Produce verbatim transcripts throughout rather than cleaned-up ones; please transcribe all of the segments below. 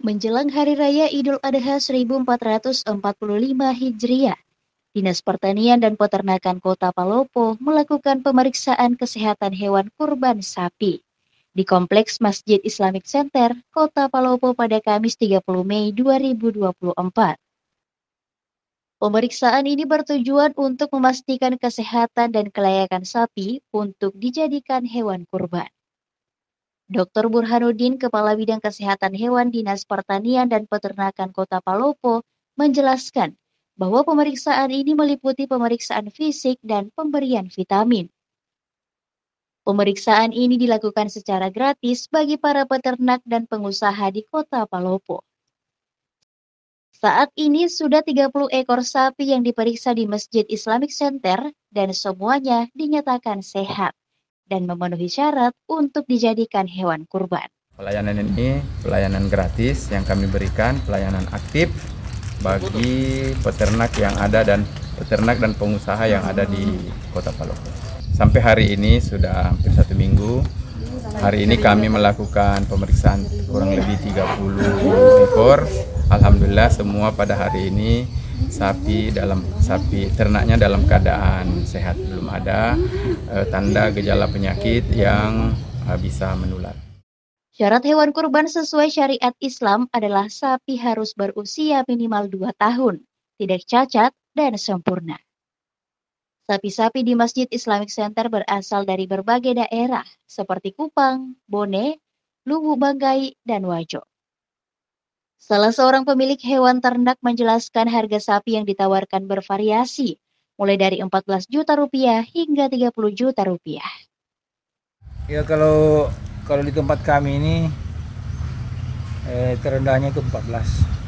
Menjelang Hari Raya Idul Adha seribu empat ratus empat puluh lima Hijriah, Dinas Pertanian dan Peternakan Kota Palopo melakukan pemeriksaan kesehatan hewan kurban sapi di Kompleks Masjid Islamic Center, Kota Palopo pada Kamis tiga puluh Mei dua ribu dua puluh empat. Pemeriksaan ini bertujuan untuk memastikan kesehatan dan kelayakan sapi untuk dijadikan hewan kurban. dokter Burhanuddin, Kepala Bidang Kesehatan Hewan Dinas Pertanian dan Peternakan Kota Palopo, menjelaskan bahwa pemeriksaan ini meliputi pemeriksaan fisik dan pemberian vitamin. Pemeriksaan ini dilakukan secara gratis bagi para peternak dan pengusaha di Kota Palopo. Saat ini sudah tiga puluh ekor sapi yang diperiksa di Masjid Islamic Center dan semuanya dinyatakan sehat dan memenuhi syarat untuk dijadikan hewan kurban. Pelayanan ini pelayanan gratis yang kami berikan, pelayanan aktif bagi peternak yang ada dan peternak dan pengusaha yang ada di Kota Palopo. Sampai hari ini sudah hampir satu minggu. Hari ini kami melakukan pemeriksaan kurang lebih tiga puluh ekor. Alhamdulillah semua pada hari ini sapi dalam sapi ternaknya dalam keadaan sehat, belum ada eh, tanda gejala penyakit yang eh, bisa menular. Syarat hewan kurban sesuai syariat Islam adalah sapi harus berusia minimal dua tahun, tidak cacat, dan sempurna. Sapi-sapi di Masjid Islamic Center berasal dari berbagai daerah, seperti Kupang, Bone, Luwu Banggai, dan Wajo. Salah seorang pemilik hewan ternak menjelaskan harga sapi yang ditawarkan bervariasi, mulai dari empat belas juta rupiah hingga tiga puluh juta rupiah. Ya kalau kalau di tempat kami ini eh, terendahnya itu empat belas.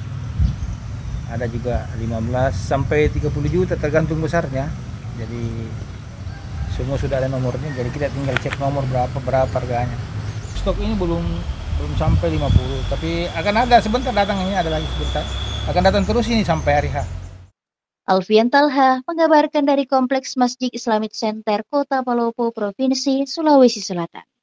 Ada juga lima belas sampai tiga puluh juta tergantung besarnya. Jadi semua sudah ada nomornya, jadi kita tinggal cek nomor berapa berapa harganya. Stok ini belum belum sampai lima puluh, tapi akan ada sebentar datang, ini ada lagi sebentar. Akan datang terus ini sampai hari H. Alfian Talha mengabarkan dari Kompleks Masjid Islamic Center Kota Palopo, Provinsi Sulawesi Selatan.